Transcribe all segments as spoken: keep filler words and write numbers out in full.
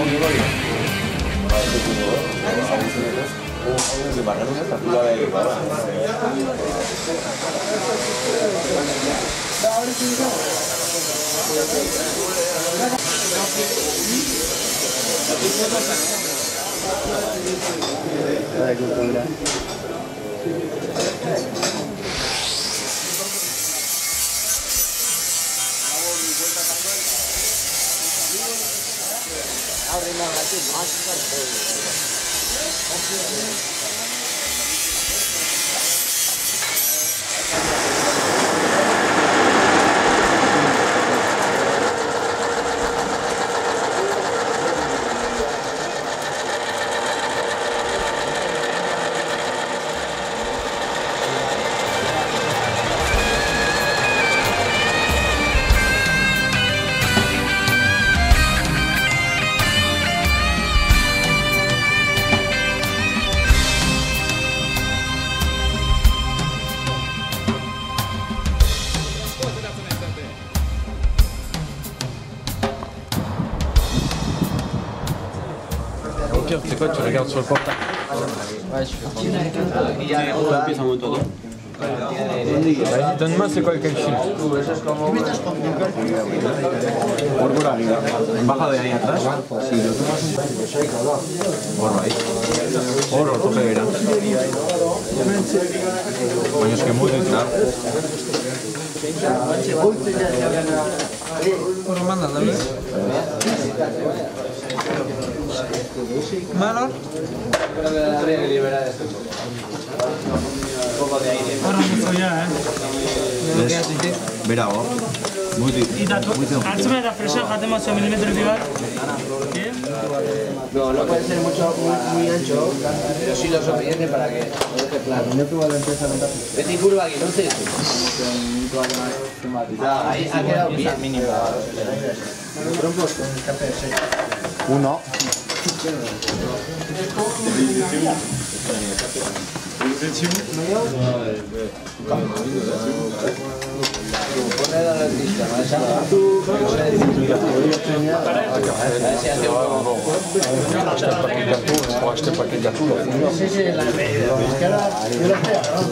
C'est quoi, tu regardes sur le portable? Ouais, je fais Donne-moi, c'est quoi quel film? Baja de ahí atrás. Si lo tomas un Por ahí. Oro, tope verá. Coño, es que muy claro. Malo. Ahora mucho ya, eh. Bravo. Muy bien. Hartzme da fresa jaten mazio milimetrotik bat. No, no puede ser mucho, muy, muy ancho, pero sí lo suficiente para que lo deje plano. Vete y curva aquí, entonces. Ah, ahí ha quedado bien. Uno. Pone la artista, ¿no? Tú, Acheter un paquet de gâteaux. sí, sí, la media. Es que ahora yo lo estoy agarrando.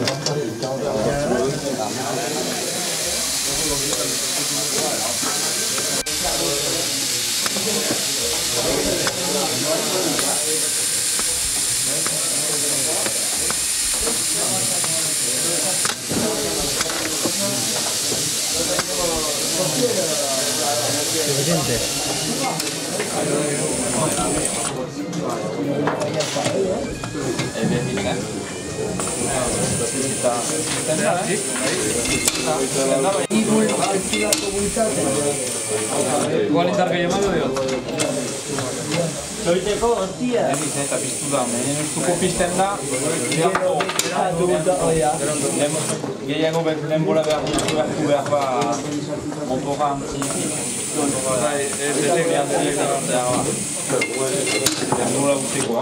Igual indar gehiago dio. Zoiteko, hostia. Eta piztu da, menen ustuko pizten da, gehiago denbora behar duzu behar ba motorra antzinetik. Betek antzinek da ba. Denbora guztikoa.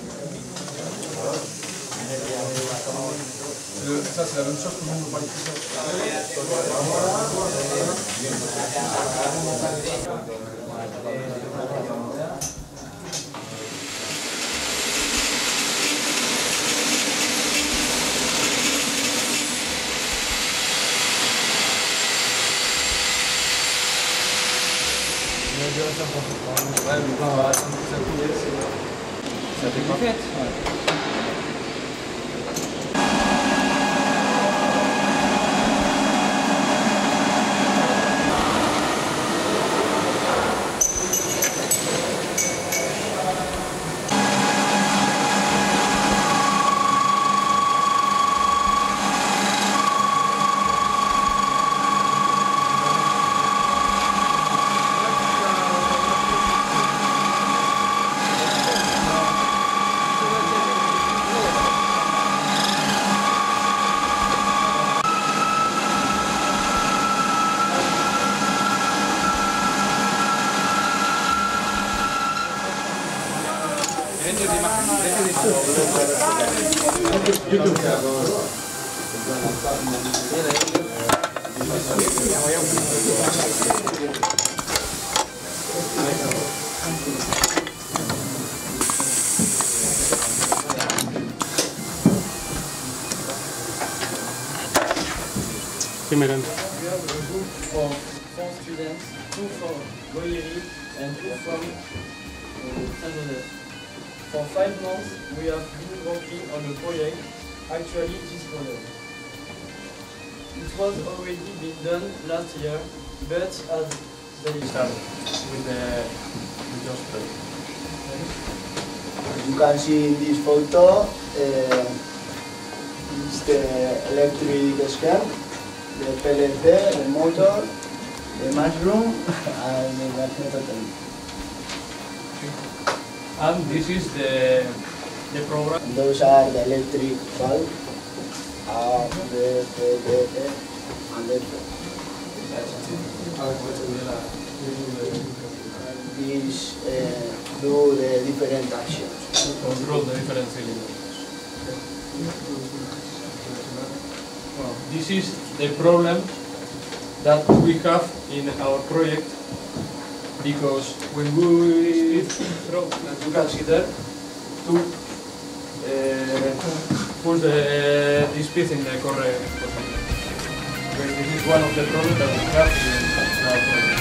Ça, c'est la même chose que nous, on parle ici. Ouais, mais quand on va attendre que ça coule, ça fait quoi? Ouais. Simeren. We have a group of four students, two from Goyeri and two from uh, Saint-Joseph. For five months, we have been working on a project, actually this project. It was already been done last year, but as they Start with the with your study. As you can see in this photo, uh, it's the electric scan, the P L C, the motor, the mushroom, and the magneto. And this is the the program. And those are the electric valve, A, B, C, D, E, and F. These uh, do the different actions. Control the different cylinders. Well, this is the problem that we have in our project, because when we throw, as you can see there, to uh, put the, this piece in the correct position. Okay, this is one of the problems that we have in our project.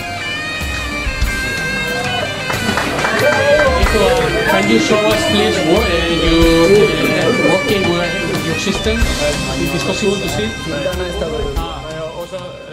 Can you show us, please, what uh, you uh, working with your system? If it's possible to see. Uh, also,